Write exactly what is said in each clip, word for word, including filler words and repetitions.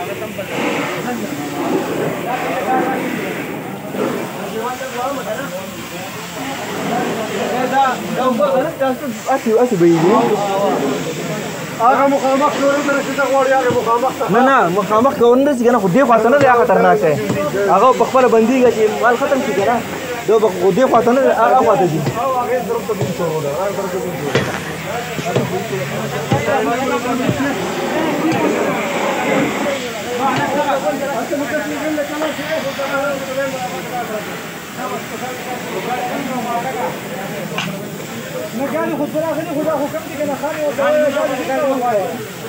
اسی بهیږي هغه مخامخ نورې ته رسېده غواړي هغې مخامخ ته نه نه مخامخ کول نه شي که نه خو دې خوا ته نه دی هغه خطرناک دی هغه په خپله بندېږي چې مال ختم شي که نه دا به خو دې خوا ته نه دی هغه خوا ته ځي هغې طرف ته بین شوله هغې طرف ته بین شوله نگاهی خود برای خیلی خدا حکم دیگه نخواهی و داره نگاهی دیگه نخواهی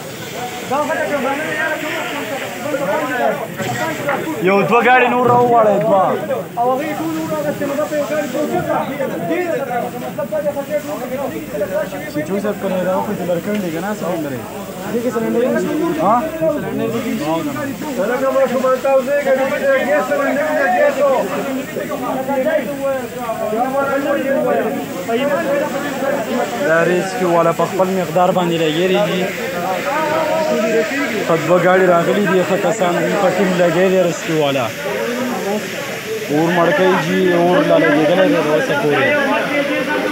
یو دوه ګاډي نور راوغواړئ دوه او هغې ټول وراغستې نو دا په یو ګاډي پروسه کړه ډېره مطلب دا دی خطې ټول چې چون صاحب کنه دا خو دلر کړل دي کنه سلندر دې کې سلندر ها سلندر دې څنګه ما شومان تاسو دې ګاډي کې ګیس سلندر دې ګیسو دا ریسکیو والا په خپل مقدار باندې لګېږي په دوه ګاډي راغلي دي ښه کسان په ټیم لګی دی ریسکیو والا اور مړکۍ جي اور لا لګېدلی دی د اوسه پورې